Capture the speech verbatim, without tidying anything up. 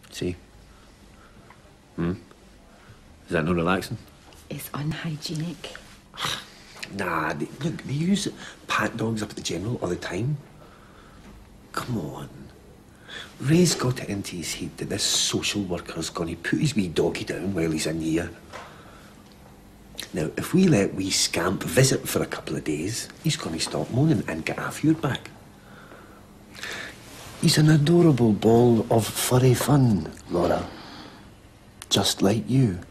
See? Hmm? Is that not relaxing? It's unhygienic. Nah, they, look, they use pat dogs up at the General all the time. Come on. Ray's got it into his head that this social worker's going to put his wee doggy down while he's in here. Now, if we let wee Scamp visit for a couple of days, he's going to stop moaning and get half your back. He's an adorable ball of furry fun, Laura. Just like you.